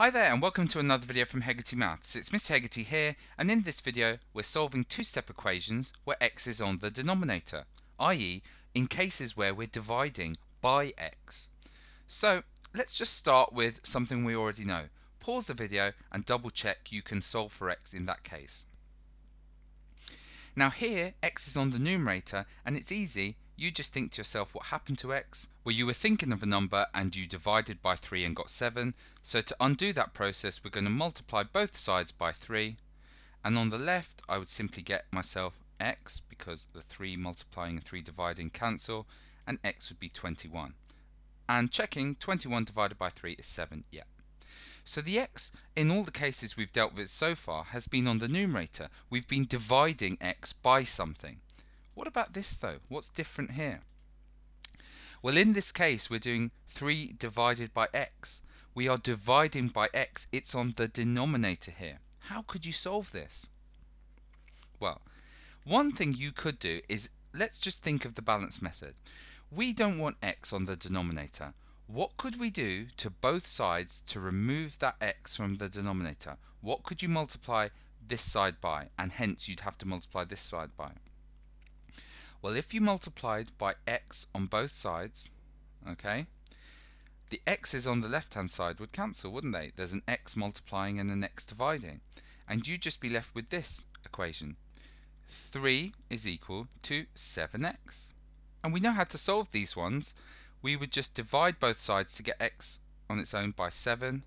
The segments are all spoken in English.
Hi there and welcome to another video from Hegarty Maths. It's Mr. Hegarty here, and in this video we're solving two-step equations where x is on the denominator, i.e. in cases where we're dividing by x. So let's just start with something we already know. Pause the video and double check you can solve for x in that case. Now here x is on the numerator and it's easy. You just think to yourself, what happened to x? Well, you were thinking of a number and you divided by 3 and got 7. So to undo that process, we're going to multiply both sides by 3. And on the left, I would simply get myself x, because the 3 multiplying and 3 dividing cancel, and x would be 21. And checking, 21 divided by 3 is 7, yeah. So the x, in all the cases we've dealt with so far, has been on the numerator. We've been dividing x by something. What about this though? What's different here? Well, in this case we're doing 3 divided by x. We are dividing by x. It's on the denominator here. How could you solve this? Well, one thing you could do is, let's just think of the balance method. We don't want x on the denominator. What could we do to both sides to remove that x from the denominator? What could you multiply this side by? And hence you'd have to multiply this side by. Well, if you multiplied by x on both sides, okay, the x's on the left hand side would cancel, wouldn't they? There's an x multiplying and an x dividing, and you'd just be left with this equation. 3 is equal to 7x. And we know how to solve these ones. We would just divide both sides to get x on its own by 7,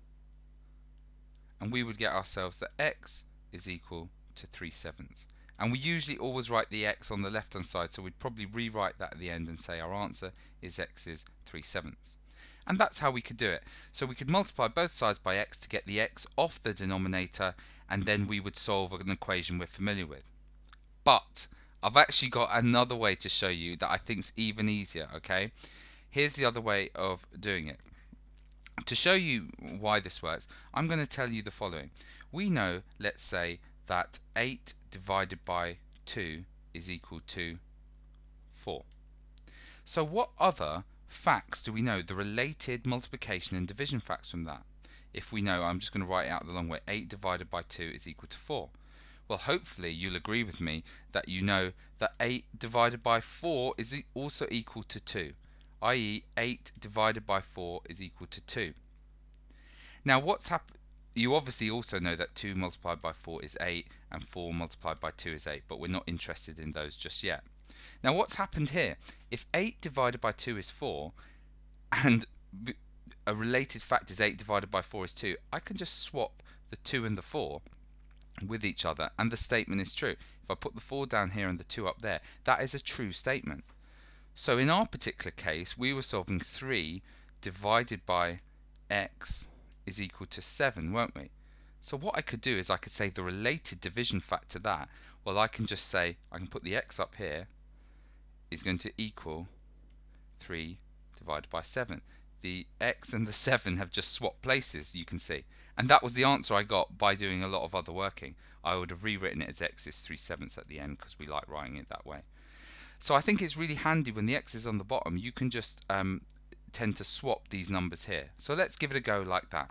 and we would get ourselves that x is equal to 3/7. And we usually always write the x on the left hand side, so we'd probably rewrite that at the end and say our answer is x is 3/7. And that's how we could do it. So we could multiply both sides by x to get the x off the denominator, and then we would solve an equation we're familiar with. But I've actually got another way to show you that I think is even easier, okay? Here's the other way of doing it. To show you why this works, I'm going to tell you the following. We know, let's say, that 8 divided by 2 is equal to 4. So what other facts do we know, the related multiplication and division facts from that? If we know, I'm just going to write it out the long way, 8 divided by 2 is equal to 4. Well, hopefully you'll agree with me that you know that 8 divided by 4 is also equal to 2, i.e. 8 divided by 4 is equal to 2. Now what's happened? You obviously also know that 2 multiplied by 4 is 8 and 4 multiplied by 2 is 8, but we're not interested in those just yet. Now what's happened here? If 8 divided by 2 is 4 and a related fact is 8 divided by 4 is 2, I can just swap the 2 and the 4 with each other and the statement is true. If I put the 4 down here and the 2 up there, that is a true statement. So in our particular case, we were solving 3 divided by x is equal to 7, weren't we? So what I could do is I could say the related division fact to that, well, I can just say, I can put the x up here, is going to equal 3 divided by 7. The x and the 7 have just swapped places, you can see. And that was the answer I got by doing a lot of other working. I would have rewritten it as x is 3/7 at the end because we like writing it that way. So I think it's really handy when the x is on the bottom, you can just tend to swap these numbers here. So let's give it a go like that.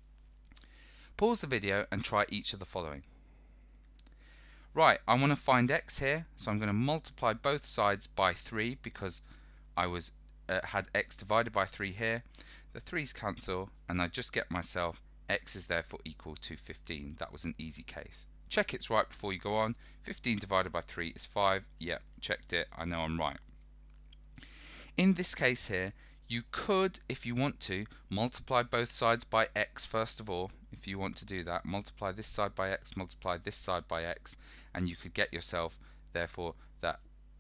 Pause the video and try each of the following. Right, I want to find x here, so I'm going to multiply both sides by 3 because I had x divided by 3 here. The 3's cancel and I just get myself x is therefore equal to 15. That was an easy case. Check it's right before you go on. 15 divided by 3 is 5. Yep, checked it. I know I'm right. In this case here, you could, if you want to, multiply both sides by x first of all. If you want to do that, multiply this side by x, multiply this side by x, and you could get yourself, therefore, that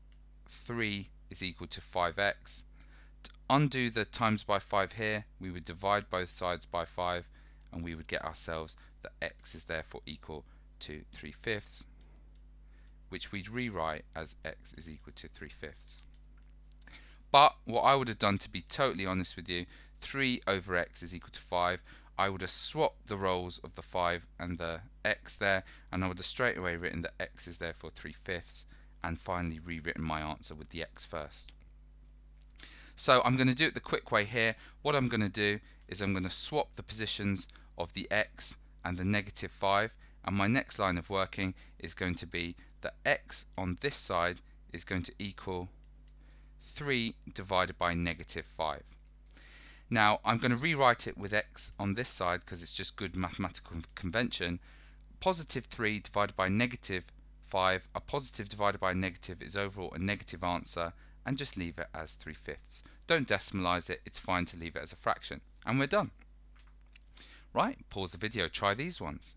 3 is equal to 5x. To undo the times by 5 here, we would divide both sides by 5, and we would get ourselves that x is therefore equal to 3/5, which we'd rewrite as x is equal to 3/5. But what I would have done, to be totally honest with you, 3 over x is equal to 5. I would have swapped the roles of the 5 and the x there, and I would have straight away written that x is therefore 3/5, and finally rewritten my answer with the x first. So I'm going to do it the quick way here. What I'm going to do is I'm going to swap the positions of the x and the negative 5, and my next line of working is going to be that x on this side is going to equal 3 divided by negative 5. Now I'm going to rewrite it with x on this side because it's just good mathematical convention. Positive 3 divided by negative 5, a positive divided by a negative is overall a negative answer, and just leave it as 3/5. Don't decimalize it, it's fine to leave it as a fraction. And we're done. Right, pause the video, try these ones.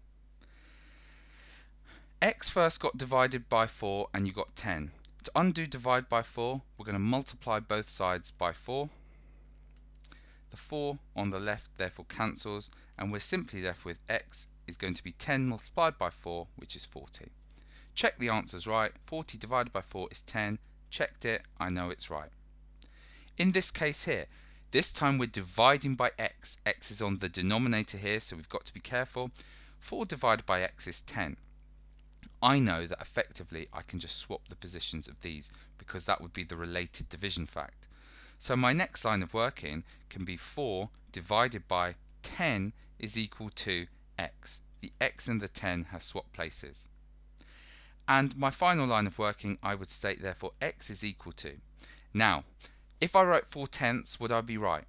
X first got divided by 4 and you got 10. To undo divide by 4, we're going to multiply both sides by 4. The 4 on the left therefore cancels, and we're simply left with x is going to be 10 multiplied by 4, which is 40. Check the answer's right. 40 divided by 4 is 10. Checked it, I know it's right. In this case here, this time we're dividing by x. X is on the denominator here, so we've got to be careful. 4 divided by x is 10. I know that effectively I can just swap the positions of these because that would be the related division fact. So my next line of working can be 4 divided by 10 is equal to x. The x and the 10 have swapped places. And my final line of working, I would state therefore x is equal to. Now, if I wrote 4/10, would I be right?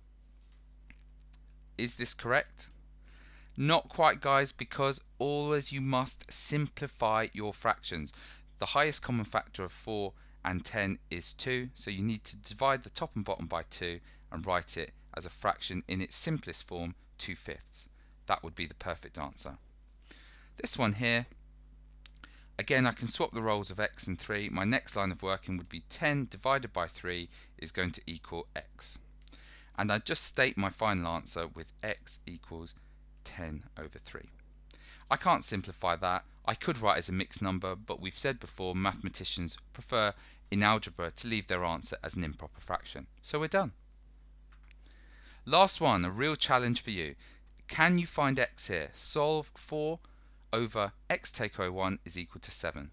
Is this correct? Not quite, guys, because always you must simplify your fractions. The highest common factor of 4 and 10 is 2, so you need to divide the top and bottom by 2 and write it as a fraction in its simplest form, 2/5. That would be the perfect answer. This one here, again I can swap the roles of x and 3. My next line of working would be 10 divided by 3 is going to equal x. And I just state my final answer with x equals 10/3. I can't simplify that. I could write as a mixed number, but we've said before mathematicians prefer in algebra to leave their answer as an improper fraction. So we're done. Last one, a real challenge for you. Can you find x here? Solve 4 over x take away 1 is equal to 7.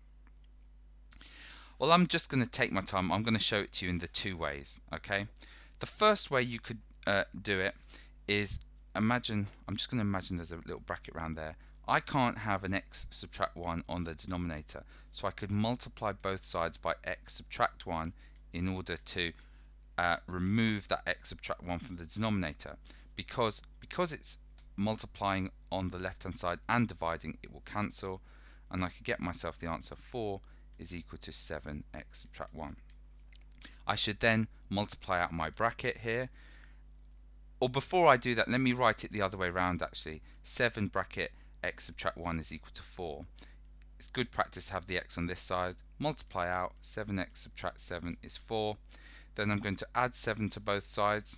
Well, I'm just going to take my time. I'm going to show it to you in the two ways. Okay. The first way you could do it is imagine, I'm just going to imagine there's a little bracket around there. I can't have an x subtract 1 on the denominator, so I could multiply both sides by x subtract 1 in order to remove that x subtract 1 from the denominator. Because it's multiplying on the left hand side and dividing, it will cancel, and I could get myself the answer 4 is equal to 7x subtract 1. I should then multiply out my bracket here. Or before I do that, let me write it the other way around actually. 7 bracket x subtract 1 is equal to 4. It's good practice to have the x on this side. Multiply out, 7x subtract 7 is 4. Then I'm going to add 7 to both sides.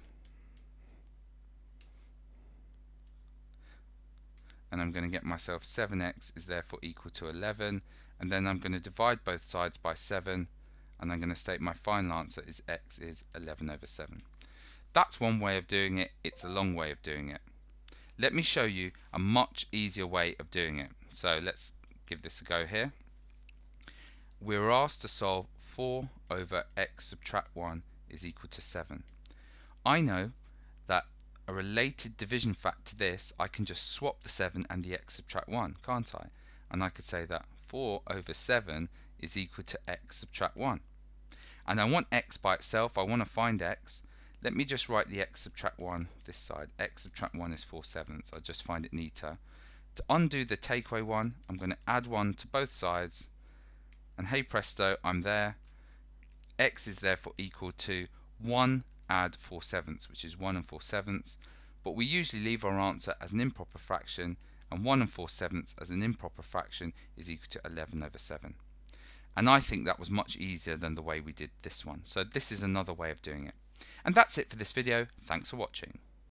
And I'm going to get myself 7x is therefore equal to 11. And then I'm going to divide both sides by 7. And I'm going to state my final answer is x is 11/7. That's one way of doing it. It's a long way of doing it. Let me show you a much easier way of doing it. So let's give this a go here. We're asked to solve 4 over x subtract 1 is equal to 7. I know that a related division fact to this, I can just swap the 7 and the x subtract 1, can't I? And I could say that 4 over 7 is equal to x subtract 1. And I want x by itself, I want to find x. Let me just write the x subtract 1 this side. X subtract 1 is 4/7. I just find it neater. To undo the takeaway 1, I'm going to add 1 to both sides. And hey presto, I'm there. X is therefore equal to 1 add 4/7, which is 1 and 4/7. But we usually leave our answer as an improper fraction. And 1 and 4/7 as an improper fraction is equal to 11/7. And I think that was much easier than the way we did this one. So this is another way of doing it. And that's it for this video. Thanks for watching.